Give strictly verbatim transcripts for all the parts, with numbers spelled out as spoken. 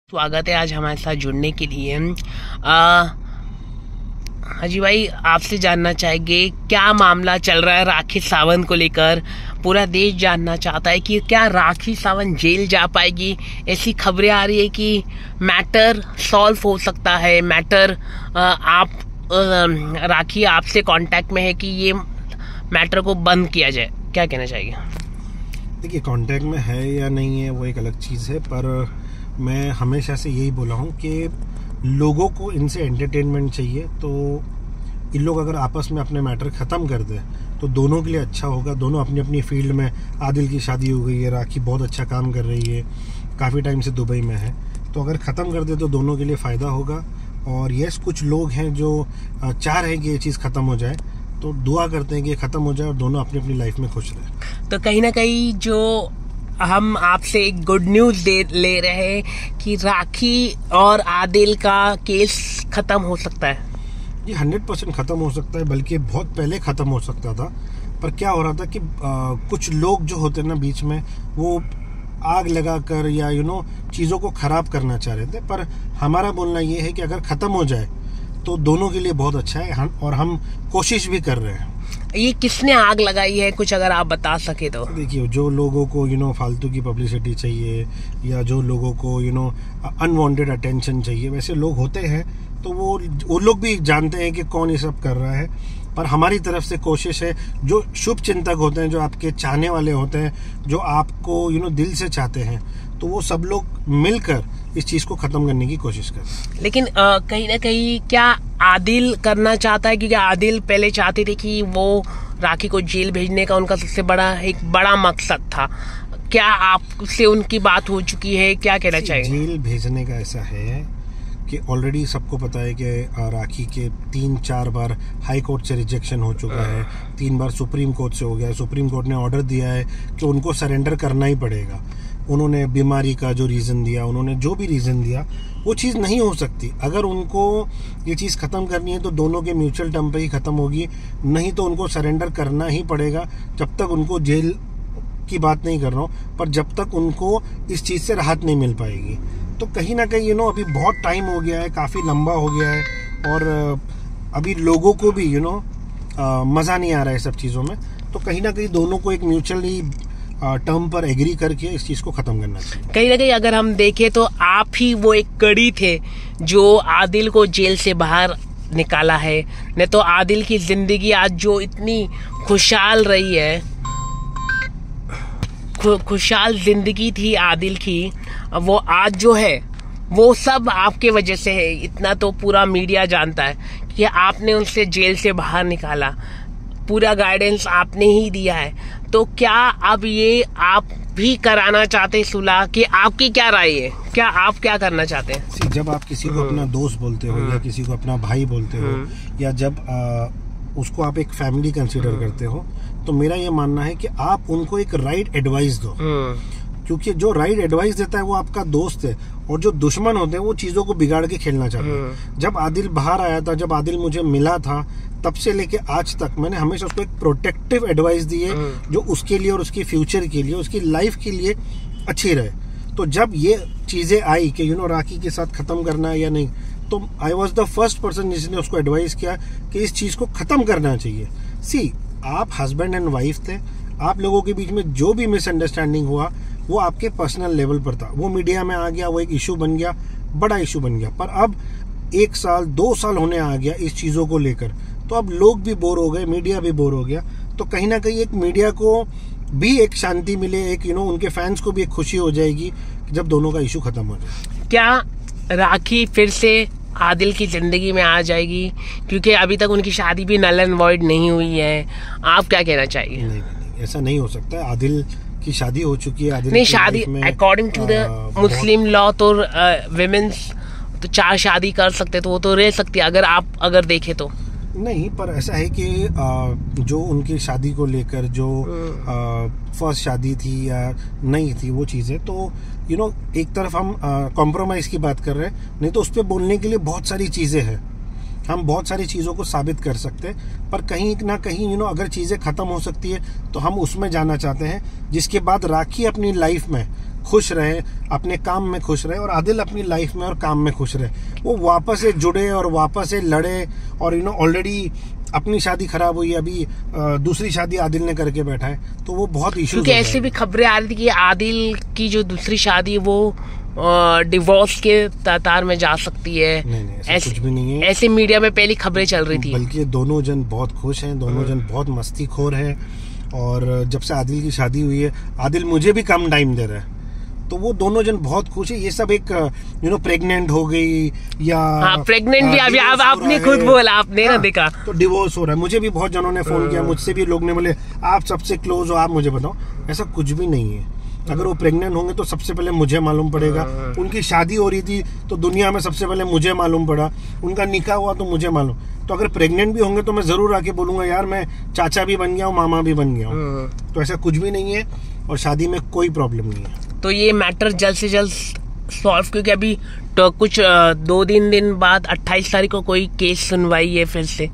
स्वागत है आज हमारे साथ जुड़ने के लिए। आ, हाजी भाई, आपसे जानना चाहेंगे क्या मामला चल रहा है राखी सावंत को लेकर। पूरा देश जानना चाहता है कि क्या राखी सावंत जेल जा पाएगी। ऐसी खबरें आ रही है कि मैटर सॉल्व हो सकता है। मैटर आ, आप आ, राखी आपसे कांटेक्ट में है कि ये मैटर को बंद किया जाए, क्या कहना चाहिए? देखिए, कांटेक्ट में है या नहीं है वो एक अलग चीज़ है, पर मैं हमेशा से यही बोला हूँ कि लोगों को इनसे एंटरटेनमेंट चाहिए। तो इन लोग अगर आपस में अपने मैटर ख़त्म कर दें तो दोनों के लिए अच्छा होगा। दोनों अपनी अपनी फील्ड में, आदिल की शादी हो गई है, राखी बहुत अच्छा काम कर रही है, काफ़ी टाइम से दुबई में है, तो अगर ख़त्म कर दे तो दोनों के लिए फ़ायदा होगा। और यस, कुछ लोग हैं जो चाह रहे हैं कि ये चीज़ ख़त्म हो जाए, तो दुआ करते हैं कि ये ख़त्म हो जाए और दोनों अपनी अपनी लाइफ में खुश रहें। तो कहीं ना कहीं जो हम आपसे एक गुड न्यूज दे ले रहे हैं कि राखी और आदिल का केस खत्म हो सकता है। ये हंड्रेड परसेंट ख़त्म हो सकता है, बल्कि बहुत पहले ख़त्म हो सकता था। पर क्या हो रहा था कि आ, कुछ लोग जो होते हैं ना बीच में, वो आग लगाकर या यू नो चीज़ों को ख़राब करना चाह रहे थे। पर हमारा बोलना ये है कि अगर ख़त्म हो जाए तो दोनों के लिए बहुत अच्छा है, हम और हम कोशिश भी कर रहे हैं। ये किसने आग लगाई है, कुछ अगर आप बता सके तो? देखिए, जो लोगों को यू नो फालतू की पब्लिसिटी चाहिए या जो लोगों को यू नो अनवांटेड अटेंशन चाहिए, वैसे लोग होते हैं, तो वो वो लोग भी जानते हैं कि कौन ये सब कर रहा है। पर हमारी तरफ से कोशिश है, जो शुभ चिंतक होते हैं, जो आपके चाहने वाले होते हैं, जो आपको यू नो दिल से चाहते हैं, तो वो सब लोग मिलकर इस चीज को खत्म करने की कोशिश कर। लेकिन आ, कहीं ना कहीं क्या आदिल करना चाहता है? क्योंकि आदिल पहले चाहते थे कि वो राखी को जेल भेजने का उनका सबसे बड़ा एक बड़ा मकसद था। क्या आपसे उनकी बात हो चुकी है? क्या कहना चाहिए? जेल भेजने का ऐसा है कि ऑलरेडी सबको पता है कि राखी के तीन चार बार हाई कोर्ट से रिजेक्शन हो चुका है, तीन बार सुप्रीम कोर्ट से हो गया है। सुप्रीम कोर्ट ने ऑर्डर दिया है कि उनको सरेंडर करना ही पड़ेगा। उन्होंने बीमारी का जो रीज़न दिया, उन्होंने जो भी रीज़न दिया, वो चीज़ नहीं हो सकती। अगर उनको ये चीज़ ख़त्म करनी है तो दोनों के म्यूचुअल टर्म पे ही ख़त्म होगी, नहीं तो उनको सरेंडर करना ही पड़ेगा। जब तक उनको जेल की बात नहीं कर रहा हूँ, पर जब तक उनको इस चीज़ से राहत नहीं मिल पाएगी। तो कहीं ना कहीं यू नो अभी बहुत टाइम हो गया है, काफ़ी लंबा हो गया है, और अभी लोगों को भी यू नो मज़ा नहीं आ रहा है सब चीज़ों में। तो कहीं ना कहीं दोनों को एक म्यूचुअली टर्म पर एग्री करके इस चीज को खत्म करना चाहिए। कहीं ना कहीं अगर हम देखें तो आप ही वो एक कड़ी थे जो आदिल को जेल से बाहर निकाला है। नहीं तो आदिल की जिंदगी आज जो इतनी खुशहाल रही है, खु, खुशहाल जिंदगी थी आदिल की, वो आज जो है वो सब आपके वजह से है। इतना तो पूरा मीडिया जानता है कि आपने उनसे जेल से बाहर निकाला, पूरा गाइडेंस आपने ही दिया है। तो क्या अब ये आप भी कराना चाहते सुलह? कि आपकी क्या राय है? क्या आप क्या करना चाहते हैं? जब आप किसी को अपना दोस्त बोलते हो या किसी को अपना भाई बोलते हो, या जब आ, उसको आप एक फैमिली कंसीडर करते हो, तो मेरा ये मानना है कि आप उनको एक राइट एडवाइस दो। क्योंकि जो राइट एडवाइस देता है वो आपका दोस्त है, और जो दुश्मन होते हैं वो चीजों को बिगाड़ के खेलना चाहते हैं। जब आदिल बाहर आया था, जब आदिल मुझे मिला था, तब से लेके आज तक मैंने हमेशा उसको एक प्रोटेक्टिव एडवाइस दी है, जो उसके लिए और उसकी फ्यूचर के लिए, उसकी लाइफ के लिए अच्छी रहे। तो जब ये चीजें आई कि यू नो राखी के साथ खत्म करना है या नहीं, तो I was the first person जिसने उसको एडवाइस किया कि इस चीज को खत्म करना चाहिए। सी, आप हस्बैंड एंड वाइफ थे, आप लोगों के बीच में जो भी मिसअंडरस्टैंडिंग हुआ वो आपके पर्सनल लेवल पर था, वो मीडिया में आ गया, वो एक इशू बन गया, बड़ा इशू बन गया। पर अब एक साल दो साल होने आ गया इस चीजों को लेकर, तो अब लोग भी बोर हो गए, मीडिया भी बोर हो गया। तो कहीं ना कहीं एक मीडिया को भी एक शांति मिले, एक यू नो उनके फैंस को भी एक खुशी हो जाएगी जब दोनों का इशू खत्म हो जाए। क्या राखी फिर से आदिल की जिंदगी में आ जाएगी? क्योंकि अभी तक उनकी शादी भी नल एंड वॉइड नहीं हुई है। आप क्या कहना चाहिए? नहीं, नहीं, ऐसा नहीं हो सकता है। आदिल की शादी हो चुकी है। आदिल नहीं, शादी according to the Muslim law तो विमेन्स तो चार शादी कर सकते, तो वो तो रह सकती है अगर आप अगर देखें तो। नहीं, पर ऐसा है कि जो उनकी शादी को लेकर जो फर्स्ट शादी थी या नहीं थी वो चीज़ें, तो यू नो एक तरफ हम कॉम्प्रोमाइज़ की बात कर रहे हैं, नहीं तो उस पर बोलने के लिए बहुत सारी चीज़ें हैं, हम बहुत सारी चीज़ों को साबित कर सकते हैं। पर कहीं ना कहीं यू नो अगर चीज़ें ख़त्म हो सकती है तो हम उसमें जाना चाहते हैं, जिसके बाद राखी अपनी लाइफ में खुश रहे, अपने काम में खुश रहे और आदिल अपनी लाइफ में और काम में खुश रहे। वो वापस से जुड़े और वापस से लड़े और यू नो ऑलरेडी अपनी शादी खराब हुई, अभी दूसरी शादी आदिल ने करके बैठा है, तो वो बहुत इश्यूज। क्योंकि ऐसे भी खबरें आ रही थी कि आदिल की जो दूसरी शादी वो डिवोर्स के तार में जा सकती है। नहीं नहीं, ऐसा ऐसे, कुछ भी नहीं है। ऐसे मीडिया में पहली खबरें चल रही थी। बल्कि दोनों जन बहुत खुश हैं, दोनों जन बहुत मस्तीखोर हैं। और जब से आदिल की शादी हुई है, आदिल मुझे भी कम टाइम दे रहा है, तो वो दोनों जन बहुत खुश है। ये सब एक यू नो प्रेग्नेंट हो गई या हाँ, प्रेग्नेंट भी अभी आप आपने खुद बोला, आपने ना देखा, तो डिवोर्स हो रहा है। मुझे भी बहुत जनों ने फोन किया, मुझसे भी लोग ने बोले आप सबसे क्लोज हो, आप मुझे बताओ। ऐसा कुछ भी नहीं है। अगर वो प्रेग्नेंट होंगे तो सबसे पहले मुझे मालूम पड़ेगा। उनकी शादी हो रही थी तो दुनिया में सबसे पहले मुझे मालूम पड़ा। उनका निकाह हुआ तो मुझे मालूम। तो अगर प्रेग्नेंट भी होंगे तो मैं जरूर आके बोलूंगा यार मैं चाचा भी बन गया हूँ, मामा भी बन गया हूँ। तो ऐसा कुछ भी नहीं है और शादी में कोई प्रॉब्लम नहीं है। तो ये मैटर जल्द से जल्द सॉल्व, क्योंकि अभी तो कुछ दो तीन दिन बाद अट्ठाईस तारीख को कोई केस सुनवाई है फिर से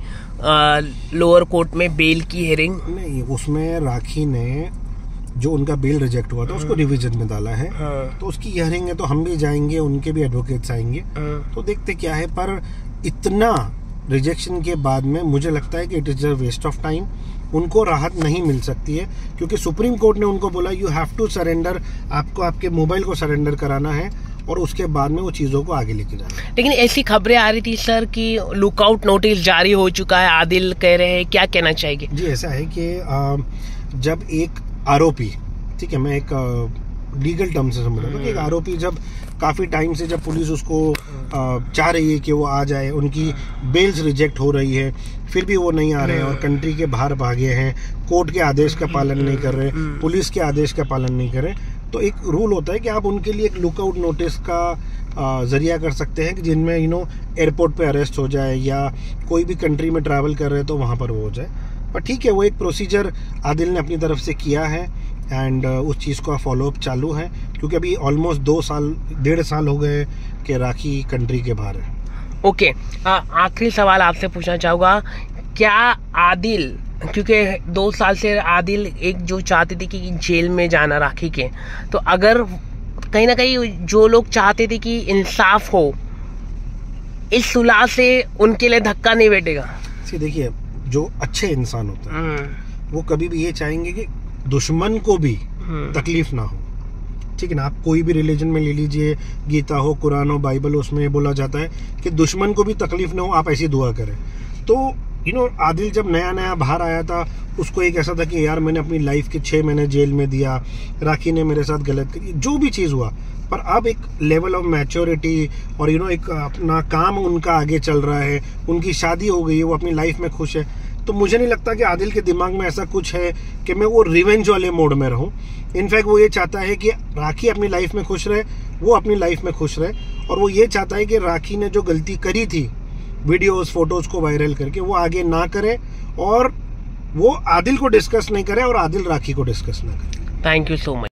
लोअर कोर्ट में, बेल की हियरिंग। नहीं, उसमें राखी ने जो उनका बेल रिजेक्ट हुआ था उसको रिवीजन में डाला है। हाँ। तो उसकी हियरिंग है, तो हम भी जाएंगे, उनके भी एडवोकेट्स आएंगे। हाँ। तो देखते क्या है। पर इतना रिजेक्शन के बाद में मुझे लगता है कि it is a waste of time. उनको राहत नहीं मिल सकती है क्योंकि सुप्रीम कोर्ट ने उनको बोला यू हैव टू सरेंडर, आपको आपके मोबाइल को सरेंडर कराना है और उसके बाद में वो चीजों को आगे लेके जाना है। लेकिन ऐसी खबरें आ रही थी सर कि लुकआउट नोटिस जारी हो चुका है, आदिल कह रहे हैं, क्या कहना चाहेंगे? जी ऐसा है कि जब एक आरोपी, ठीक है, मैं एक लीगल टर्म से समझ रहा हूँ कि एक आरोपी जब काफी टाइम से जब पुलिस उसको चाह रही है कि वो आ जाए, उनकी बेल्स रिजेक्ट हो रही है, फिर भी वो नहीं आ रहे हैं और कंट्री के बाहर भागे हैं, कोर्ट के आदेश का पालन नहीं कर रहे, पुलिस के आदेश का पालन नहीं कर रहे, तो एक रूल होता है कि आप उनके लिए एक लुकआउट नोटिस का जरिया कर सकते हैं कि जिनमें यू नो एयरपोर्ट पे अरेस्ट हो जाए या कोई भी कंट्री में ट्रैवल कर रहे हैं तो वहाँ पर वो हो जाए। पर ठीक है, वो एक प्रोसीजर आदिल ने अपनी तरफ से किया है एंड उस चीज़ का फॉलोअप चालू है क्योंकि अभी ऑलमोस्ट दो साल डेढ़ साल हो गए कि राखी कंट्री के बाहर है। Okay okay. आखिरी सवाल आपसे पूछना चाहूँगा, क्या आदिल, क्योंकि दो साल से आदिल एक जो चाहते थे कि जेल में जाना राखी के, तो अगर कहीं ना कहीं जो लोग चाहते थे कि इंसाफ हो, इस सुलह से उनके लिए धक्का नहीं बैठेगा? देखिए, जो अच्छे इंसान होते हैं वो कभी भी ये चाहेंगे कि दुश्मन को भी तकलीफ ना हो। ठीक है ना, आप कोई भी रिलीजन में ले लीजिए, गीता हो, कुरान हो, बाइबल हो, उसमें ये बोला जाता है कि दुश्मन को भी तकलीफ ना हो, आप ऐसी दुआ करें। तो यू नो आदिल जब नया नया बाहर आया था उसको एक ऐसा था कि यार मैंने अपनी लाइफ के छः महीने जेल में दिया, राखी ने मेरे साथ गलत करी, जो भी चीज़ हुआ, पर अब एक लेवल ऑफ मैच्योरिटी और यू नो एक अपना काम उनका आगे चल रहा है, उनकी शादी हो गई है, वो अपनी लाइफ में खुश है। तो मुझे नहीं लगता कि आदिल के दिमाग में ऐसा कुछ है कि मैं वो रिवेंज वाले मोड में रहूं। इनफैक्ट वो ये चाहता है कि राखी अपनी लाइफ में खुश रहे, वो अपनी लाइफ में खुश रहे, और वो ये चाहता है कि राखी ने जो गलती करी थी वीडियोस फोटोज को वायरल करके, वो आगे ना करे और वो आदिल को डिस्कस नहीं करे और आदिल राखी को डिस्कस ना करे। Thank you so much.